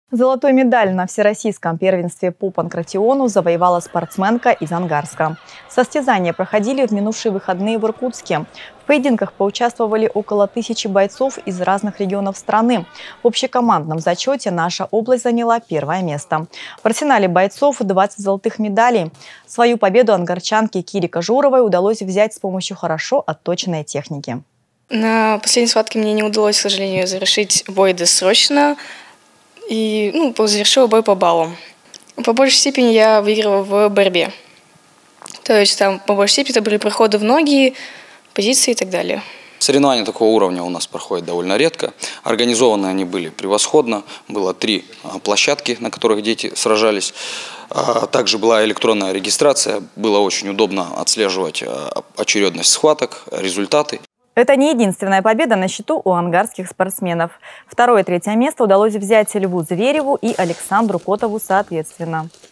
Золотую медаль на всероссийском первенстве по панкратиону завоевала спортсменка из Ангарска. Состязания проходили в минувшие выходные в Иркутске. В поединках поучаствовали около 1000 бойцов из разных регионов страны. В общекомандном зачете наша область заняла первое место. В арсенале бойцов 20 золотых медалей. Свою победу ангарчанке Кире Кожуровой удалось взять с помощью хорошо отточенной техники. На последней схватке мне не удалось, к сожалению, завершить бой досрочно. И завершила бой по баллам. По большей степени я выиграла в борьбе. То есть там по большей степени это были проходы в ноги, позиции и так далее. Соревнования такого уровня у нас проходят довольно редко. Организованы они были превосходно. Было 3 площадки, на которых дети сражались. Также была электронная регистрация. Было очень удобно отслеживать очередность схваток, результаты. Это не единственная победа на счету у ангарских спортсменов. Второе и третье место удалось взять Льву Звереву и Александру Котову соответственно.